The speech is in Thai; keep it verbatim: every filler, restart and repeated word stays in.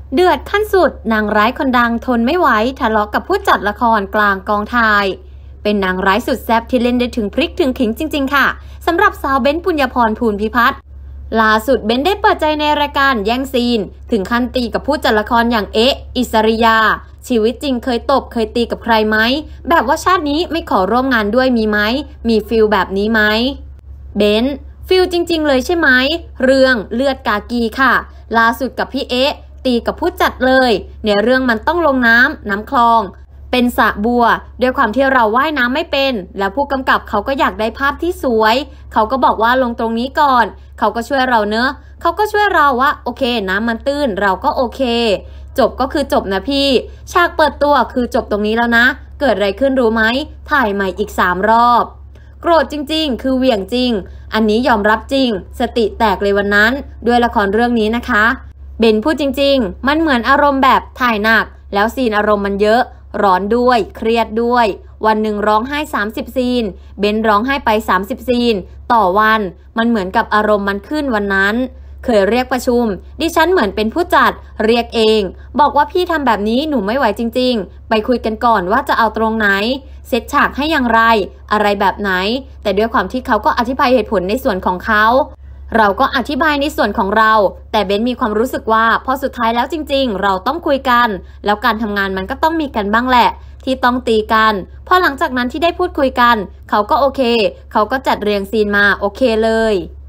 เดือดขั้นสุดนางร้ายคนดังทนไม่ไหวทะเลาะกับผู้จัดละครกลางกองถ่ายเป็นนางร้ายสุดแซ่บที่เล่นได้ถึงพริกถึงขิงจริงๆค่ะสำหรับสาวเบ้นปุญญพรภูลพิพัฒน์ล่าสุดเบ้นได้เปิดใจในรายการแย่งซีนถึงขั้นตีกับผู้จัดละครอย่างเอ๊ะอิสริยาชีวิตจริงเคยตบเคยตีกับใครไหมแบบว่าชาตินี้ไม่ขอร่วมงานด้วยมีไหมมีฟิลแบบนี้ไหมเบ้นฟิลจริงๆเลยใช่ไหมเรื่องเลือดกากีค่ะล่าสุดกับพี่เอ๊ะตีกับผู้จัดเลยในเรื่องมันต้องลงน้ำน้ำคลองเป็นสระบัวด้วยความที่เราว่ายน้ำไม่เป็นแล้วผู้กำกับเขาก็อยากได้ภาพที่สวยเขาก็บอกว่าลงตรงนี้ก่อนเขาก็ช่วยเราเนอะเขาก็ช่วยเราว่าโอเคน้ำมันตื้นเราก็โอเคจบก็คือจบนะพี่ฉากเปิดตัวคือจบตรงนี้แล้วนะเกิดอะไรขึ้นรู้ไหมถ่ายใหม่อีกสามรอบโกรธจริงๆคือเหวี่ยงจริงอันนี้ยอมรับจริงสติแตกเลยวันนั้นด้วยละครเรื่องนี้นะคะเบนพูดจริงๆมันเหมือนอารมณ์แบบถ่ายหนักแล้วซีนอารมณ์มันเยอะร้อนด้วยเครียดด้วยวันหนึ่งร้องไห้สามสิบซีนเบนร้องไห้ไปสามสิบซีนต่อวันมันเหมือนกับอารมณ์มันขึ้นวันนั้นเคยเรียกประชุมดิฉันเหมือนเป็นผู้จัดเรียกเองบอกว่าพี่ทำแบบนี้หนูไม่ไหวจริงๆไปคุยกันก่อนว่าจะเอาตรงไหนเซตฉากให้อย่างไรอะไรแบบไหนแต่ด้วยความที่เขาก็อธิบายเหตุผลในส่วนของเขาเราก็อธิบายในส่วนของเราแต่เบนมีความรู้สึกว่าพอสุดท้ายแล้วจริงๆเราต้องคุยกันแล้วการทำงานมันก็ต้องมีกันบ้างแหละที่ต้องตีกันพอหลังจากนั้นที่ได้พูดคุยกันเขาก็โอเคเขาก็จัดเรียงซีนมาโอเคเลย